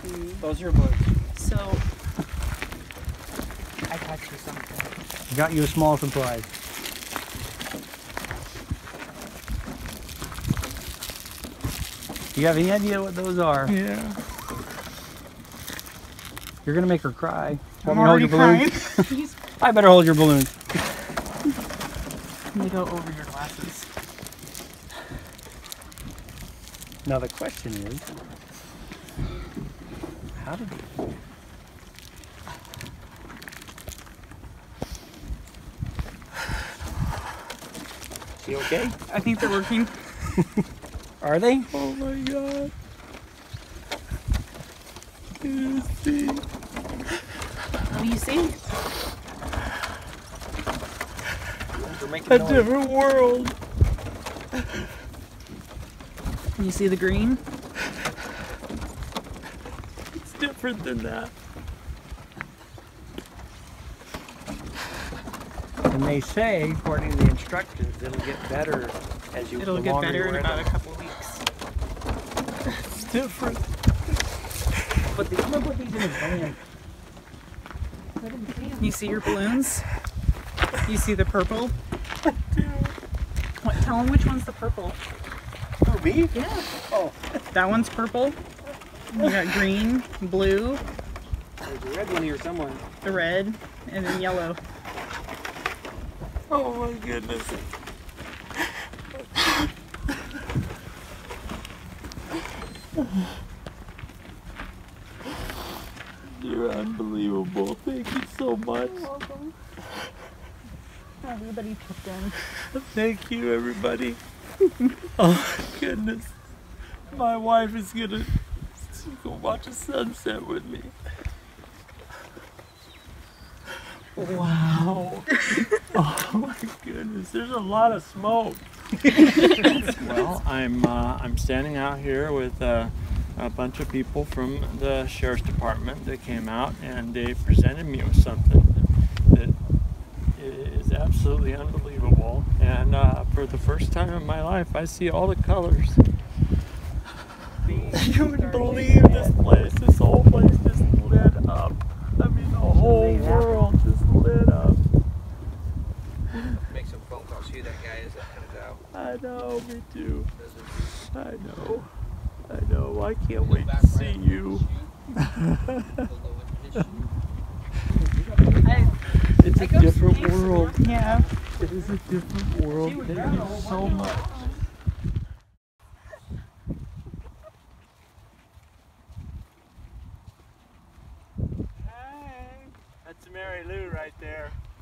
Those are bugs. So, I got you something. Got you a small surprise. Do you have any idea what those are? Yeah. You're gonna make her cry. I'm Want me to hold your already balloons? I better hold your balloons. Let me go over your glasses. Now the question is, how did it? She okay? I think they're working. Are they? Oh my god. You see? What do you see? A different world. You see the green? It's different than that. And they say, according to the instructions, it'll get better as you. It'll get better in about a couple of weeks. It's different. But I'm gonna put these in a van. You see your balloons? You see the purple? I do. What? Tell them which one's the purple. Oh, me? Yeah. Oh. That one's purple. You got green, blue. There's a red one here somewhere. The red, and then yellow. Oh my goodness. You're unbelievable. Thank you so much. You're welcome. Everybody chipped in. Thank you, everybody. Oh my goodness. My wife is gonna go watch a sunset with me. Wow. Oh my goodness. There's a lot of smoke. Well, I'm standing out here with a bunch of people from the sheriff's department that came out, and they presented me with something that is absolutely unbelievable. And for the first time in my life, I see all the colors. You wouldn't believe this place. This whole place just lit up. I mean, the whole world just lit up. Make some phone calls. See who that guy is that headed out. I know, me too. I know. I know. I can't wait to see you. It's a different world. Yeah. It is a different world. Thank you so much. Hey, that's Mary Lou right there.